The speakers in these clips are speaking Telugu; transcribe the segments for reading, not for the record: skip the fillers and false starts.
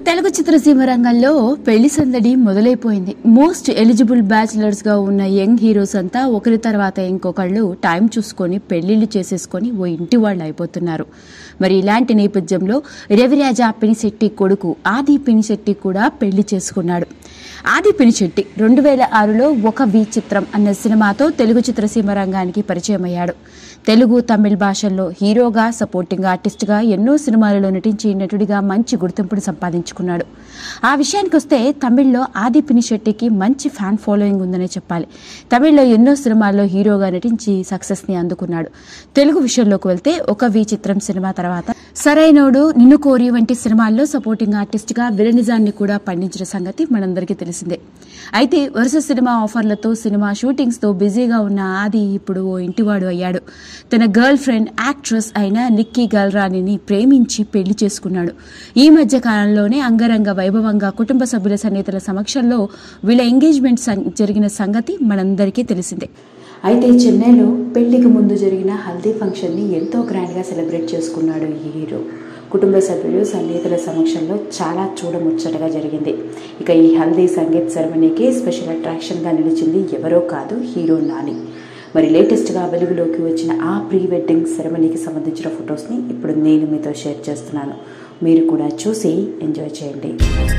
తెలుగు చిత్రసీమ రంగంలో పెళ్లి సందడి మొదలైపోయింది. మోస్ట్ ఎలిజిబుల్ బ్యాచిలర్స్ గా ఉన్న యంగ్ హీరోస్ అంతా ఒకరి తర్వాత ఇంకొకళ్ళు టైం చూసుకొని పెళ్లిళ్లు చేసేసుకొని ఓ ఇంటి వాళ్ళు అయిపోతున్నారు. మరి ఇలాంటి నేపథ్యంలో రవిరాజ పినిశెట్టి కొడుకు ఆది పినిశెట్టి కూడా పెళ్లి చేసుకున్నాడు. ఆది పినిశెట్టి 2006లో ఒక వి చిత్రం అన్న సినిమాతో తెలుగు చిత్రసీమ రంగానికి పరిచయం అయ్యాడు. తెలుగు, తమిళ భాషల్లో హీరోగా, సపోర్టింగ్ ఆర్టిస్ట్గా ఎన్నో సినిమాలలో నటించి నటుడిగా మంచి గుర్తింపును సంపాదించుకున్నాడు. ఆ విషయానికి వస్తే తమిళ్లో ఆది పినిశెట్టికి మంచి ఫ్యాన్ ఫాలోయింగ్ ఉందనే చెప్పాలి. తమిళ్లో ఎన్నో సినిమాల్లో హీరోగా నటించి సక్సెస్ని అందుకున్నాడు. తెలుగు విషయంలోకి వెళ్తే ఒక వి చిత్రం సినిమా తర్వాత సరైనోడు, నిన్ను కోరి వంటి సినిమాల్లో సపోర్టింగ్ ఆర్టిస్ట్గా విలనిజాన్ని కూడా పండించిన సంగతి మనందరికీ తెలిసిందే. అయితే వరుస సినిమా ఆఫర్లతో, సినిమా షూటింగ్స్తో బిజీగా ఉన్న ఆది ఇప్పుడు ఓ ఇంటివాడు అయ్యాడు. తన గర్ల్ ఫ్రెండ్ యాక్ట్రెస్ అయిన నిక్కీ గల్రానిని ప్రేమించి పెళ్లి చేసుకున్నాడు. ఈ మధ్య కాలంలోనే అంగరంగ వైభవంగా కుటుంబ సభ్యుల సన్నిహితుల సమక్షంలో వీళ్ళ ఎంగేజ్మెంట్ జరిగిన సంగతి మనందరికీ తెలిసిందే. అయితే చెన్నైలో పెళ్లికి ముందు జరిగిన హల్దీ ఫంక్షన్ని ఎంతో గ్రాండ్గా సెలబ్రేట్ చేసుకున్నాడు ఈ హీరో. కుటుంబ సభ్యులు, సన్నిహితుల సమక్షంలో చాలా చూడముచ్చటగా జరిగింది. ఇక ఈ హల్దీ సంగీత్ సెరమనీకి స్పెషల్ అట్రాక్షన్గా నిలిచింది ఎవరో కాదు, హీరో నాని. మరి లేటెస్ట్గా వెలుగులోకి వచ్చిన ఆ ప్రీ వెడ్డింగ్ సెరమనీకి సంబంధించిన ఫొటోస్ని ఇప్పుడు నేను మీతో షేర్ చేస్తున్నాను. మీరు కూడా చూసి ఎంజాయ్ చేయండి.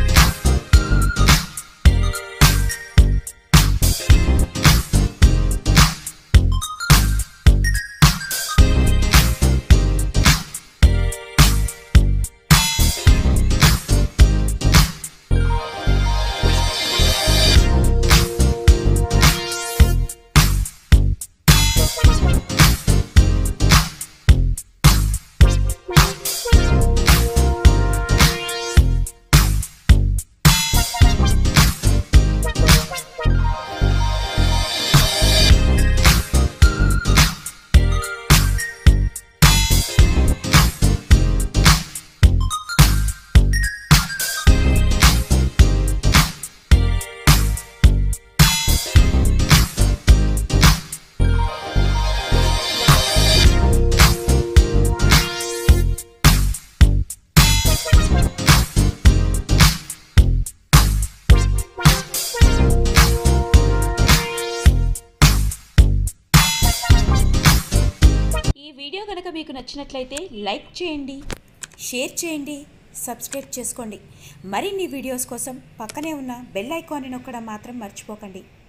ఈ వీడియో కనుక మీకు నచ్చినట్లయితే లైక్ చేయండి, షేర్ చేయండి, సబ్స్క్రైబ్ చేసుకోండి. మరిన్ని వీడియోస్ కోసం పక్కనే ఉన్న బెల్ ఐకాన్ని నొక్కడం మాత్రం మర్చిపోకండి.